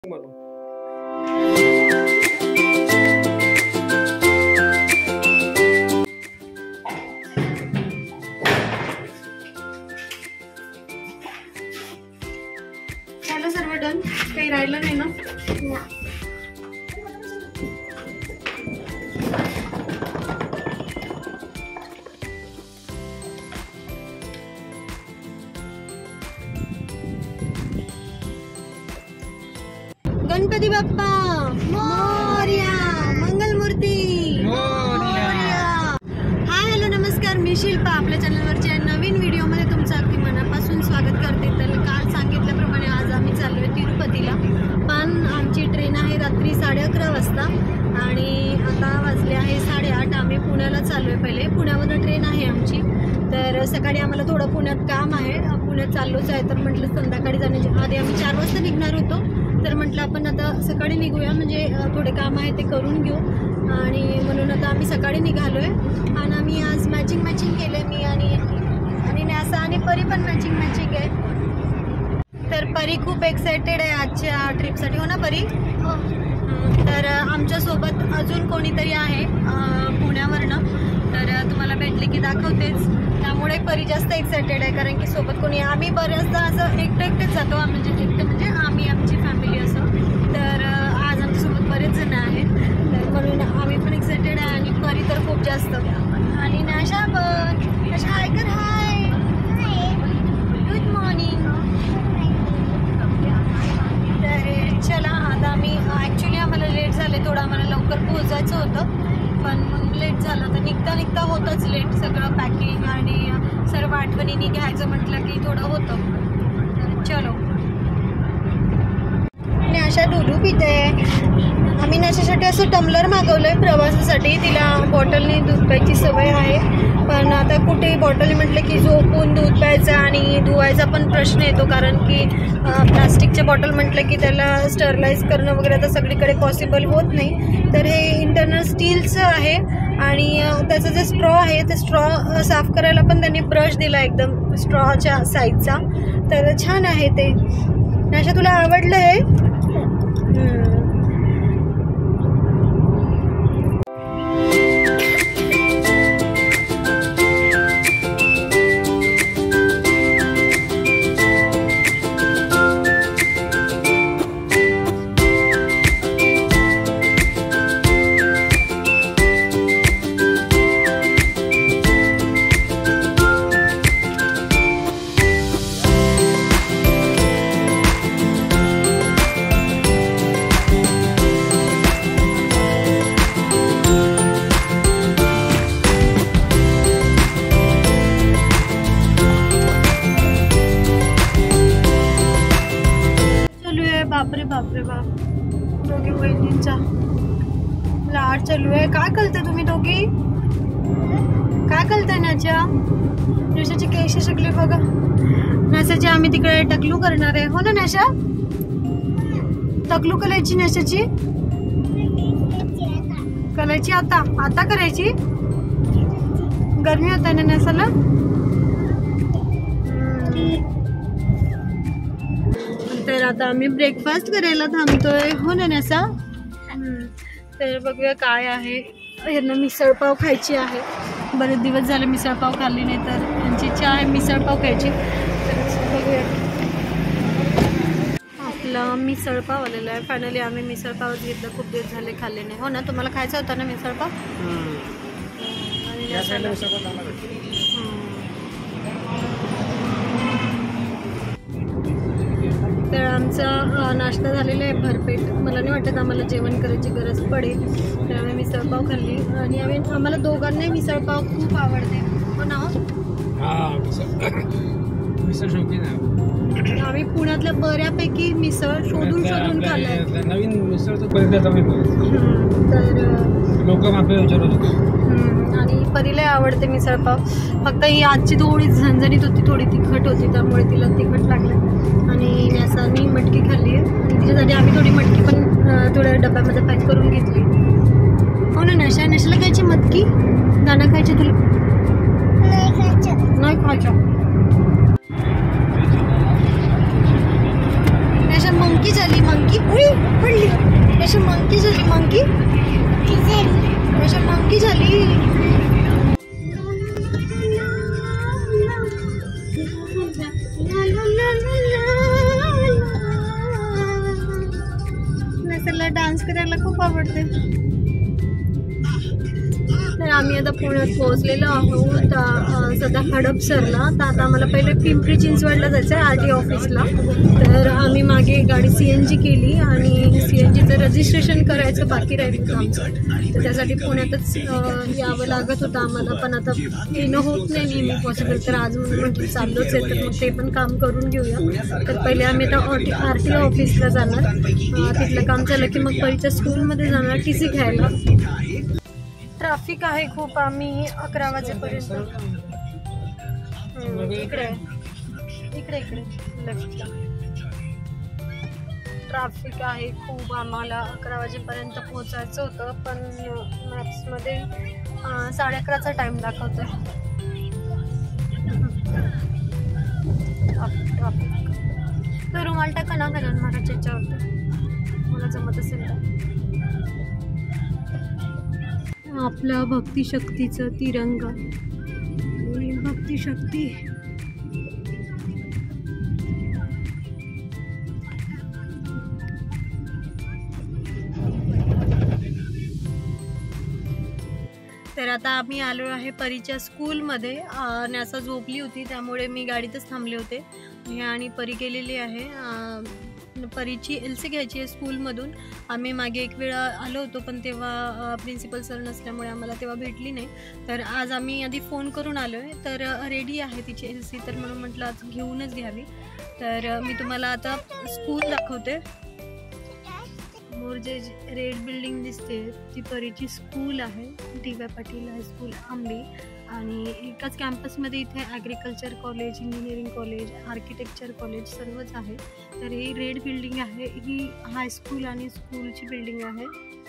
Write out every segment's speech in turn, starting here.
झालं सर्व डन, काही राहिलं नाही ना? गणपती बाप्पा मोरया, मंगलमूर्ती मोरया. हाय हॅलो नमस्कार, मी शिल्पा. आपल्या चॅनलवरच्या नवीन व्हिडिओमध्ये तुमचं अगदी मनापासून स्वागत करते. तर काल सांगितल्याप्रमाणे आज आम्ही चाललोय तिरुपतीला, पण आमची ट्रेन आहे रात्री 11:30 वाजता आणि आता वाजले आहे 8:30. आम्ही पुण्याला चाललोय. पहिले पुण्यामध्ये ट्रेन आहे आमची, तर सकाळी आम्हाला थोडं पुण्यात काम आहे, पुण्यात चाललोच आहे. तर म्हटलं संध्याकाळी जाण्याच्या आधी आम्ही 4 वाजता निघणार होतो, तर म्हटलं आपण आता सकाळी निघूया, म्हणजे थोडे काम आहे ते करून घेऊ. आणि म्हणून आता आम्ही सकाळी निघालोय. आणि आम्ही आज मॅचिंग केले, मी आणि न्यासा आणि परी पण मॅचिंग आहे. तर परी खूप एक्सायटेड आहे आजच्या ट्रिपसाठी, हो ना परी? तर आमच्यासोबत अजून कोणीतरी आहे पुण्यावरनं, तर तुम्हाला भेटले की दाखवतेच. त्यामुळे परी जास्त एक्सायटेड आहे, कारण की सोबत कोणी, आम्ही बऱ्याचदा असं एकटेच जातो, म्हणजे आम्ही आमची फॅमिली असं. तर आज आमच्यासोबत बरेच जण आहेत, तर म्हणून आम्ही पण एक्सायटेड आहे. आणि परी तर खूप जास्त. आणि नाशा पण, नाशा हाय कर. Hi, good morning. तर चला आता आम्ही, ॲक्च्युली आम्हाला लेट झाले थोडं, आम्हाला लवकर पोहोचायचं होतं, पण लेट झालं. तर निघता होतंच लेट, सगळं पॅकिंग आणि सर्व आठवणींनी घ्यायचं म्हटलं की थोडं होतं. तर चलो. नाशा दूध पिते. आम्ही नाशासाठी असं टम्लर मागवलंय प्रवासासाठी, तिला बॉटलने दूध प्यायची सवय आहे. पण आता कुठेही बॉटल म्हटलं की झोपून दूध प्यायचा आणि धुवायचा पण प्रश्न येतो, कारण की प्लास्टिकचे बॉटल म्हटलं की त्याला स्टरलाइज करणं वगैरे आता सगळीकडे पॉसिबल होत नाही. तर हे इंटरनल स्टीलचं आहे आणि त्याचं जे स्ट्रॉ आहे ते स्ट्रॉ साफ करायला पण त्यांनी ब्रश दिला एकदम स्ट्रॉच्या साईजचा, तर छान आहे ते. नाशा तुला आवडलं हे? बापरे बाप, दोघी बहिणींचा लाड चालू आहे. काय करताय तुम्ही दोघी? काय करताय? नाशाची केस शकले बघा. नाशाची आम्ही तिकडे टकलू करणार आहे, हो ना नाशा? टकलू करायची नाशाची, करायची आता करायची. गरमी होत आहे ना नाशाला. तर आता आम्ही ब्रेकफास्ट करायला थांबतोय, हो ना नासा? तर बघूया काय आहे. ह्यांना मिसळपाव खायची आहे, बरेच दिवस झाले मिसळपाव खाल्ली नाही, तर यांची इच्छा आहे मिसळपाव खायची. तर बघूया. आपला मिसळपाव आलेला आहे. फायनली आम्ही मिसळपावच घेतलं, खूप दिवस झाले खाल्ले नाही, हो ना? तुम्हाला खायचा होता ना मिसळपाव? तर आमचा नाश्ता झालेला आहे भरपेट. मला नाही वाटत आम्हाला जेवण करायची गरज पडेल, तर आम्ही मिसळपाव खाल्ली. आणि आम्हाला दोघांनाही मिसळपाव खूप आवडते, हो ना? आम्ही पुण्यातल्या बऱ्यापैकी मिसळ शोधून खाल्लाय. नवीन मिसळ तर आणि परीला आवडते मिसळपाव. फक्त ही आजची थोडी झणझणीत होती, थोडी तिखट होती, त्यामुळे तिला तिखट लागलं. आणि न्यासानी मटकी खाल्ली आहे, आणि तिच्यासाठी आम्ही थोडी मटकी पण थोड्या डब्यामध्ये पॅक करून घेतली, हो ना? नाशाला खायची मटकी? दाणा खायची तुला? नाही खायचं. नाशा मग मंकी झाली मंकी. उई पडली. कशी मंकी झाली मंकी. कशी मंकी झाली. नसरला डान्स करायला खूप आवडते. तर आम्ही आता पुण्यात पोहोचलेलो आहोत सध्या हडपसरला. तर आता आम्हाला पहिले पिंपरी चिंचवडला जायचं आहे RTO ऑफिसला. तर आम्ही मागे गाडी CNG केली आणि CNGचं रजिस्ट्रेशन करायचं बाकी राहिलं आमचं. तर त्यासाठी पुण्यातच यावं लागत होतं आम्हाला. पण आता येणं होत नाही नेहमी पॉसिबल. तर आज म्हटलं चाललोच आहे तर मग ते पण काम करून घेऊया. तर पहिले आम्ही आता RTO ऑफिसला जाणार. तिथलं काम झालं की मग परीच्या स्कूलमध्ये जाणार TC घ्यायला. ट्रॅफिक आहे खूप. आम्ही 11 वाजेपर्यंत इकडे इकडे इकडे लेफ्टला ट्रॅफिक आहे खूप. आम्हाला 11 वाजेपर्यंत पोहोचायचं होतं पण मॅप्समध्ये 11:30चा टाईम दाखवतो. ट्रॅफिक तर रुमाल टाका ना घालून महाराज याच्यावरती मला जमत असेल तर. आपला भक्तिशक्तीचं तिरंगा. भक्तिशक्ती तर आता आम्ही आलो आहे परीच्या स्कूलमध्ये. न्यासा झोपली होती त्यामुळे मी गाडीतच थांबले होते. मी आणि परी गेलेली आहे. परीची LC घ्यायची आहे स्कूलमधून. आम्ही मागे एक वेळा आलो होतो पण तेव्हा प्रिन्सिपल सर नसल्यामुळे आम्हाला तेव्हा भेटली नाही. तर आज आम्ही आधी फोन करून आलो आहे. तर रेडी आहे तिची LC. तर म्हणून म्हटलं आज घेऊनच घ्यावी. तर मी तुम्हाला आता स्कूल दाखवते. समोर जे रेड बिल्डिंग दिसते ती परीची स्कूल आहे. DY Patil high school Ambe. आणि एकाच कॅम्पसमध्ये इथे agriculture college, engineering college, architecture college सर्वच आहे. तर ही रेड बिल्डिंग आहे ही हायस्कूल आणि स्कूलची बिल्डिंग आहे.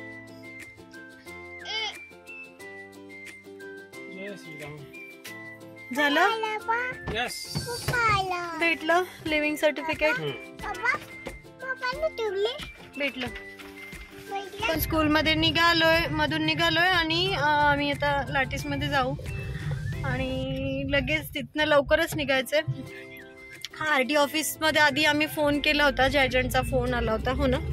झालं भेटलं लिव्हिंग सर्टिफिकेट भेटलं. पण स्कूलमध्ये मधून निघालोय आणि आम्ही आता लाटीसमध्ये जाऊ आणि लगेच तिथनं लवकरच निघायचंय. RTO ऑफिसमध्ये आधी आम्ही फोन केला होता. ज्या एजंटचा फोन आला होता हो ना.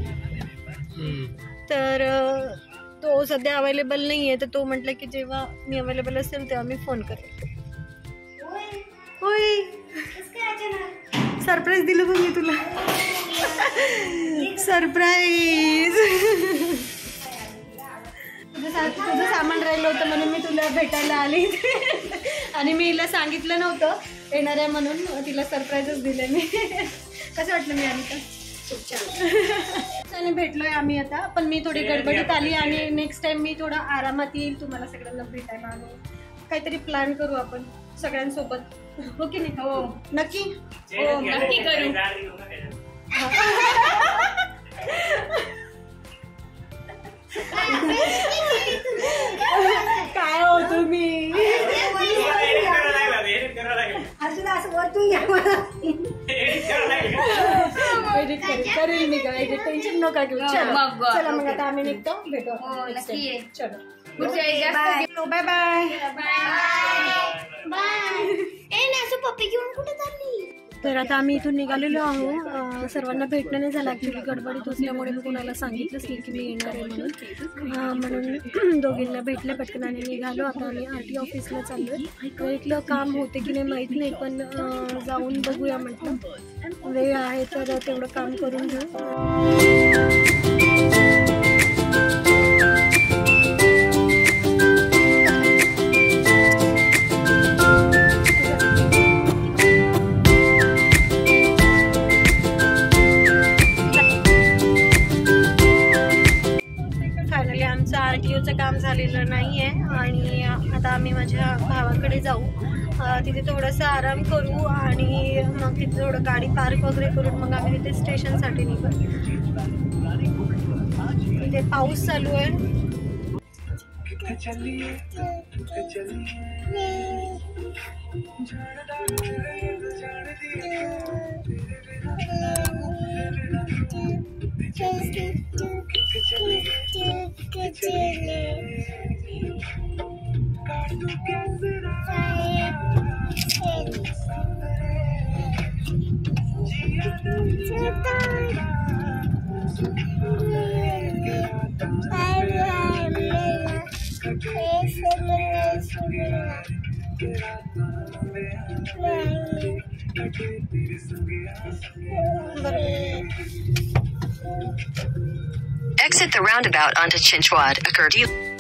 तर तो सध्या अवेलेबल नाही आहे. तर तो म्हटलं की जेव्हा मी अवेलेबल असेल तेव्हा मी फोन करेल. होय सरप्राईज दिलं बघ मी तुला. सरप्राईज. तुझं सामान राहिलं होतं म्हणून मी तुला भेटायला आली. आणि मी हिला सांगितलं नव्हतं येणार आहे म्हणून. तिला सरप्राईजच दिले मी. कसं वाटलं मी आली तर खूप छान. आणि भेटलोय आम्ही आता. पण मी थोडी गडबडीत आली आणि नेक्स्ट टाइम मी थोडा आरामात येईल तुम्हाला सगळ्यांना भेटायला. आणि काहीतरी प्लॅन करू आपण सगळ्यांसोबत. हो की नाही. हो नक्की. हो नक्की करू. काय हो तुम्ही करेल मी काय टेन्शन नका घेऊ. चला मग आता आम्ही निघतो. भेटू. चलो बाय बाय बाय. पप्पी घेऊन कुठे चालली. तर आता आम्ही इथून निघालेलो आहोत. सर्वांना भेटणं नाही झालं ॲक्च्युली गडबडीत असल्यामुळे मी कोणाला सांगितलंच नाही की मी येणार आहे म्हणून दोघींना भेटलं पटकन आणि निघालो. आता आम्ही RTO ऑफिसला चाललो. इथलं काम होते की नाही माहीत नाही पण जाऊन बघूया म्हटलं. वेळ आहे तर तेवढं काम करून घेऊ. RTOचं काम झालेलं नाही आहे आणि आता आम्ही माझ्या भावाकडे जाऊ. तिथे थोडंसं आराम करू आणि मग तिथे थोडं गाडी पार्क वगैरे करून मग आम्ही तिथे स्टेशनसाठी निघू. तिथे पाऊस चालू आहे. Exit the roundabout onto Chinchwad. Occurred you.